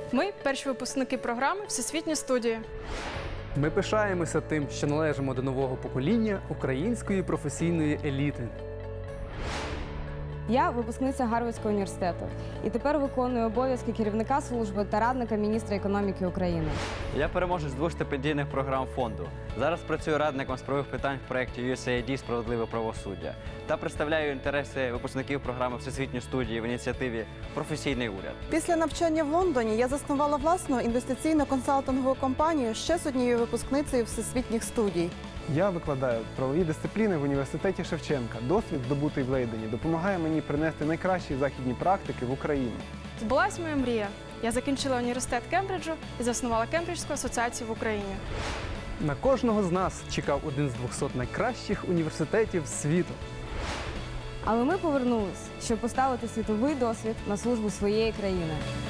Ми – перші випускники програми «Всесвітні студії». Ми пишаємося тим, що належимо до нового покоління української професійної еліти. Я випускниця Гарвардського університету і тепер виконую обов'язки керівника служби та радника міністра економіки України. Я переможець 2 стипендійних програм фонду. Зараз працюю радником з правових питань в проєкті USAID «Справедливе правосуддя» та представляю інтереси випускників програми «Всесвітні студії» в ініціативі «Професійний уряд». Після навчання в Лондоні я заснувала власну інвестиційно-консалтингову компанію ще з однією випускницею всесвітніх студій. Я викладаю правові дисципліни в університеті Шевченка. Досвід, здобутий в Лейдені, допомагає мені принести найкращі західні практики в Україну. Збулась моя мрія. Я закінчила університет Кембриджу і заснувала Кембриджську асоціацію в Україні. На кожного з нас чекав один з 200 найкращих університетів світу. Але ми повернулись, щоб поставити світовий досвід на службу своєї країни.